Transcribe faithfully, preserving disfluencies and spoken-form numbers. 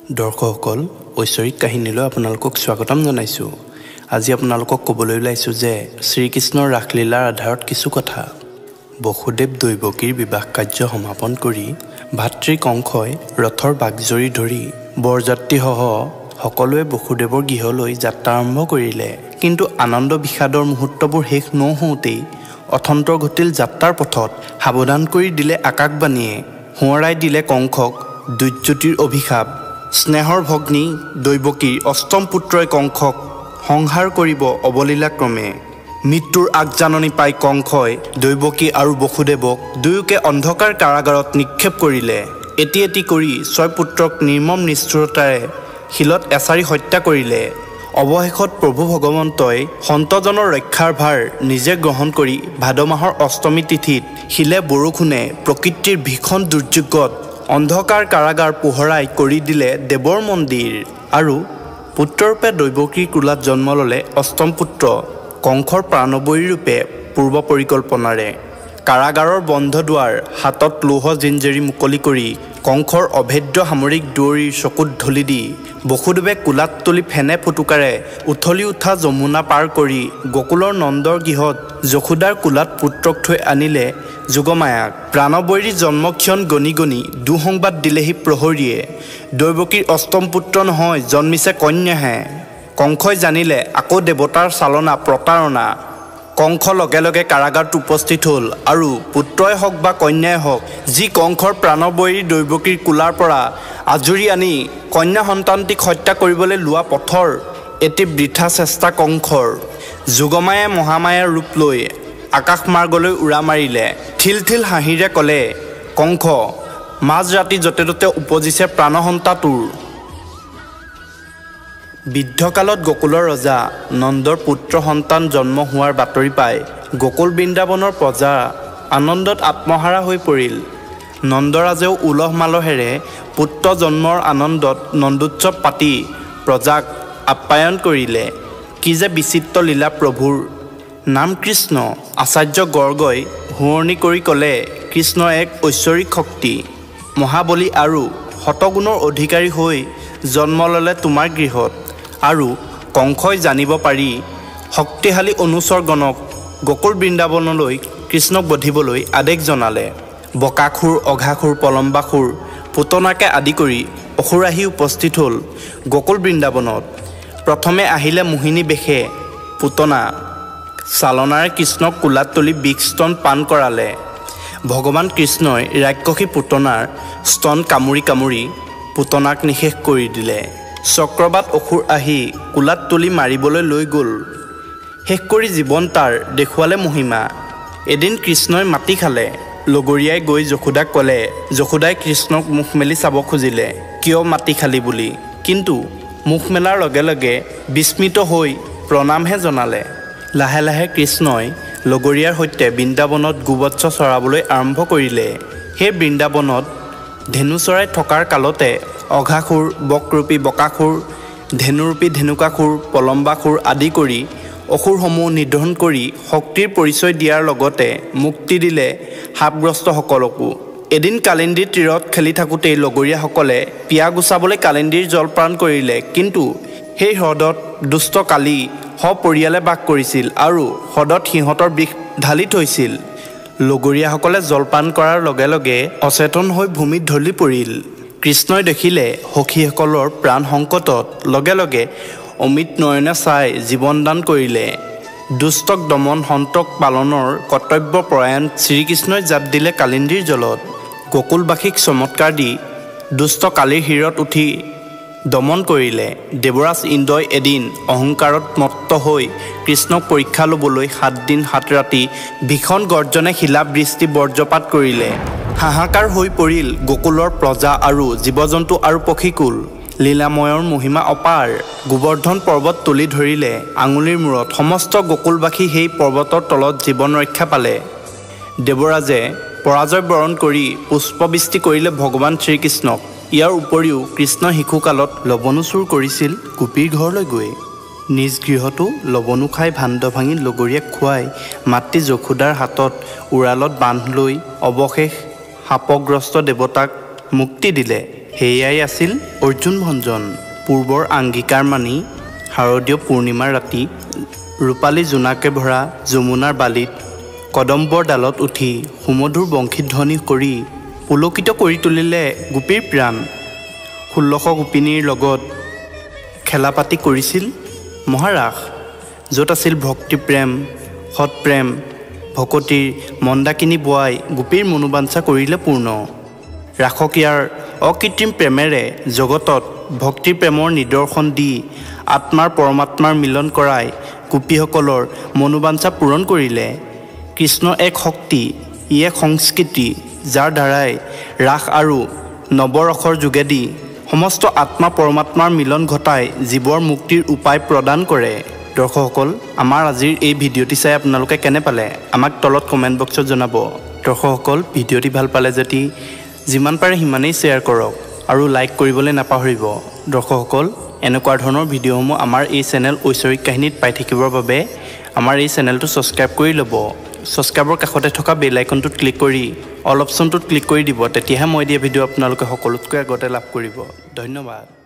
দৰ্শকসকল ঐশ্বৰিক কাহিনীলৈ আপোনালোকক স্বাগতম জনাইছোঁ। আজি আপোনালোকক ক'বলৈ ওলাইছোঁ যে শ্ৰীকৃষ্ণৰ ৰাসলীলাৰ আধাৰত কিছু কথা। বসুদেৱ দৈৱকীৰ বিবাহ কাৰ্য সমাপন কৰি ভাতৃ কংসই ৰথৰ বাগজৰি ধৰি বৰযাত্ৰীসহ সকলোৱে বসুদেৱৰ গৃহলৈ যাত্ৰা আৰম্ভ কৰিলে। কিন্তু আনন্দ বিষাদৰ মুহূৰ্তবোৰ শেষ নহওঁতেই অথন্তৰ ঘটিল যাত্ৰাৰ পথত। সাৱধান কৰি দিলে আকাশবাণীয়ে, সোঁৱৰাই দিলে কংসক দুৰ্যতিৰ অভিশাপ। স্নেহৰ ভগ্নী দৈৱকীৰ অষ্টম পুত্ৰই কংসক সংহাৰ কৰিব অৱলীলাক্ৰমে। মৃত্যুৰ আগজাননী পাই কংসই দৈৱকী আৰু বসুদেৱক দুয়োকে অন্ধকাৰ কাৰাগাৰত নিক্ষেপ কৰিলে। এটি এটি কৰি ছয় পুত্ৰক নিৰ্মম নিষ্ঠুৰতাৰে শিলত এচাৰি হত্যা কৰিলে। অৱশেষত প্ৰভু ভগৱন্তই সন্তজনৰ ৰক্ষাৰ ভাৰ নিজে গ্ৰহণ কৰি ভাদ মাহৰ অষ্টমী তিথিত শিলে বৰষুণে প্ৰকৃতিৰ ভীষণ দুৰ্যোগত অন্ধকাৰ কাৰাগাৰ পোহৰাই কৰি দিলে দেৱৰ মন্দিৰ। আৰু পুত্ৰৰূপে দৈৱকীৰ কোলাত জন্ম ল'লে অষ্টম পুত্ৰ কংসৰ প্ৰাণবয়ী ৰূপে পূৰ্ব পৰিকল্পনাৰে। কাৰাগাৰৰ বন্ধ দুৱাৰ হাতত লৌহ জিঞ্জেৰি মুকলি কৰি কংসৰ অভেদ্য সামৰিক দুৱৰীৰ চকুত ঢলি দি বসুদেৱে কোলাত তুলি ফেনে ফুটুকাৰে উঠলি উঠা যমুনা পাৰ কৰি গকুলৰ নন্দৰ গৃহত যশোদাৰ কোলাত পুত্ৰক থৈ আনিলে যোগমায়াক। প্ৰাণবৈৰী জন্মক্ষণ গণি গণি দুসংবাদ দিলেহি প্ৰহৰীয়ে, দৈৱকীৰ অষ্টম পুত্ৰ নহয় জন্মিছে কন্যাহে। কংসই জানিলে আকৌ দেৱতাৰ চালনা প্ৰতাৰণা। কংস লগে লগে কাৰাগাৰত উপস্থিত হ'ল আৰু পুত্ৰই হওক বা কন্যাই হওক যি কংসৰ প্ৰাণবৈৰী দৈৱকীৰ কোলাৰ পৰা আজুৰি আনি কন্যা সন্তানটিক হত্যা কৰিবলৈ লোৱা পথৰ এটি বৃথা চেষ্টা কংসৰ। যোগমায়ে মহামায়াৰ ৰূপ লৈ আকাশমাৰ্গলৈ উৰা মাৰিলে। ঠিল ঠিল হাঁহিৰে ক'লে কংস, মাজ ৰাতি য'তে ত'তে উপজিছে প্ৰাণসন্তা তোৰ। বৃদ্ধকালত গকুলৰ ৰজা নন্দৰ পুত্ৰ সন্তান জন্ম হোৱাৰ বাতৰি পাই গকুল বৃন্দাবনৰ প্ৰজা আনন্দত আত্মহাৰা হৈ পৰিল। নন্দৰাজেও উলহ মালহেৰে পুত্ৰ জন্মৰ আনন্দত নন্দোৎসৱ পাতি প্ৰজাক আপ্যায়ন কৰিলে। কি যে বিচিত্ৰ লীলা প্ৰভুৰ। নাম কৃষ্ণ। আচাৰ্য গৰ্গই শুৱনি কৰি ক'লে কৃষ্ণ এক ঐশ্বৰিক শক্তি, মহাবলী আৰু শতগুণৰ অধিকাৰী হৈ জন্ম ল'লে তোমাৰ গৃহত। আৰু কংসই জানিব পাৰি শক্তিশালী অনুচৰগণক গকুল বৃন্দাবনলৈ কৃষ্ণক বধিবলৈ আদেশ জনালে। বকাসুৰ, অঘাসুৰ, পলম্বাসুৰ, পুতনাকে আদি কৰি অসুৰ আহি উপস্থিত হ'ল গকুল বৃন্দাবনত। প্ৰথমে আহিলে মোহিনী বেশে পুতনা। চালনাৰে কৃষ্ণক কোলাত তুলি বিষস্তন পান কৰালে। ভগৱান কৃষ্ণই ৰাক্ষসী পুতনাৰ স্তন কামুৰি কামুৰি পুতনাক নিশেষ কৰি দিলে। চক্ৰবাত অসুৰ আহি কোলাত তুলি মাৰিবলৈ লৈ গ'ল। শেষ কৰি জীৱন তাৰ দেখুৱালে মহিমা। এদিন কৃষ্ণই মাটি খালে। লগৰীয়াই গৈ যশোদাক ক'লে। যশোদাই কৃষ্ণক মুখ মেলি চাব খুজিলে কিয় মাটি খালি বুলি, কিন্তু মুখ মেলাৰ লগে লগে বিস্মিত হৈ প্ৰণামহে জনালে। লাহে লাহে কৃষ্ণই লগৰীয়াৰ সৈতে বৃন্দাবনত গোবৎস চৰাবলৈ আৰম্ভ কৰিলে। সেই বৃন্দাবনত ধেনু চৰাই থকাৰ কালতে অঘাসুৰ, বকৰূপী বকাসুৰ, ধেনুৰূপী ধেনুকাসুৰ, পলম্বাসুৰ আদি কৰি অসুৰসমূহ নিধন কৰি শক্তিৰ পৰিচয় দিয়াৰ লগতে মুক্তি দিলে শাপগ্ৰস্তসকলকো। এদিন কালিন্দীৰ তীৰত খেলি থাকোঁতেই লগৰীয়াসকলে পিয়া গুচাবলৈ কালিন্দীৰ জলপান কৰিলে। কিন্তু সেই হ্ৰদত দুষ্ট কালি সপৰিয়ালে বাস কৰিছিল আৰু হ্ৰদত সিহঁতৰ বিষ ঢালি থৈছিল। লগৰীয়াসকলে জলপান কৰাৰ লগে লগে অচেতন হৈ ভূমিত ঢলি পৰিল। কৃষ্ণই দেখিলে সখীসকলৰ প্ৰাণ সংকটত লগে লগে অমিত নয়নে চাই জীৱনদান কৰিলে। দুষ্টক দমন সন্তক পালনৰ কৰ্তব্যপৰায়ণ শ্ৰীকৃষ্ণই জাপ দিলে কালিন্দীৰ জলত। গকুলবাসীক চমৎকাৰ দি দুষ্ট কালিৰ শিৰত উঠি দমন কৰিলে। দেৱৰাজ ইন্দ্ৰই এদিন অহংকাৰত মত্ত হৈ কৃষ্ণক পৰীক্ষা ল'বলৈ সাতদিন সাত ৰাতি ভীষণ গৰ্জনে শিলাবৃষ্টি বজ্ৰপাত কৰিলে। হাহাকাৰ হৈ পৰিল গকুলৰ প্ৰজা আৰু জীৱ জন্তু আৰু পক্ষীকুল। লীলাময়ৰ মহিমা অপাৰ। গোবৰ্ধন পৰ্বত তুলি ধৰিলে আঙুলিৰ মূৰত। সমস্ত গকুলবাসী সেই পৰ্বতৰ তলত জীৱন ৰক্ষা পালে। দেৱৰাজে পৰাজয় বৰণ কৰি পুষ্পবৃষ্টি কৰিলে ভগৱান শ্ৰীকৃষ্ণক। ইয়াৰ উপৰিও কৃষ্ণ শিশুকালত লৱণো চুৰ কৰিছিল গোপীৰ ঘৰলৈ গৈ। নিজ গৃহতো লৱণো খাই ভাণ্ড ভাঙি লগৰীয়াক খুৱাই মাতৃ যশোদাৰ হাতত উৰালত বান্ধ লৈ অৱশেষ শাপগ্ৰস্ত দেৱতাক মুক্তি দিলে। সেয়াই আছিল অৰ্জুন ভঞ্জন। পূৰ্বৰ আংগিকাৰ মানি শাৰদীয় পূৰ্ণিমাৰ ৰাতি ৰূপালী জোনাকে ভৰা যমুনাৰ বালিত কদম্বৰ ডালত উঠি সুমধুৰ বংশীধ্বনি কৰি পুলকিত কৰি তুলিলে গোপীৰ প্ৰাণ। ষোল্লশ গোপিনীৰ লগত খেলাপাতি কৰিছিল মহাৰাস, য'ত আছিল ভক্তি প্ৰেম সৎপ্ৰেম ভকতিৰ মন্দাকিনী বোৱাই গোপীৰ মনোবাঞ্ছা কৰিলে পূৰ্ণ। ৰাসক ইয়াৰ অকৃত্ৰিম প্ৰেমেৰে জগতত ভক্তিৰ প্ৰেমৰ নিদৰ্শন দি আত্মাৰ পৰমাত্মাৰ মিলন কৰাই গোপীসকলৰ মনোবাঞ্ছা পূৰণ কৰিলে। কৃষ্ণ এক শক্তি, ই এক সংস্কৃতি, যাৰ দ্বাৰাই ৰাস আৰু নৱৰসৰ যোগেদি সমস্ত আত্মা পৰমাত্মাৰ মিলন ঘটাই জীৱৰ মুক্তিৰ উপায় প্ৰদান কৰে। দৰ্শকসকল, আমাৰ আজিৰ এই ভিডিঅ'টি চাই আপোনালোকে কেনে পালে আমাক তলত কমেণ্ট বক্সত জনাব। দৰ্শকসকল, ভিডিঅ'টি ভাল পালে যদি যিমান পাৰে সিমানেই শ্বেয়াৰ কৰক আৰু লাইক কৰিবলৈ নাপাহৰিব। দৰ্শকসকল, এনেকুৱা ধৰণৰ ভিডিঅ'সমূহ আমাৰ এই চেনেল ঐশ্বৰিক কাহিনীত পাই থাকিবৰ বাবে আমাৰ এই চেনেলটো ছাবস্ক্ৰাইব কৰি ল'ব। ছাবস্ক্ৰাইবৰ কাষতে থকা বেল আইকনটোত ক্লিক কৰি অল অপশ্যনটোত ক্লিক কৰি দিব, তেতিয়াহে মই দিয়া ভিডিঅ' আপোনালোকে সকলোতকৈ আগতে লাভ কৰিব। ধন্যবাদ।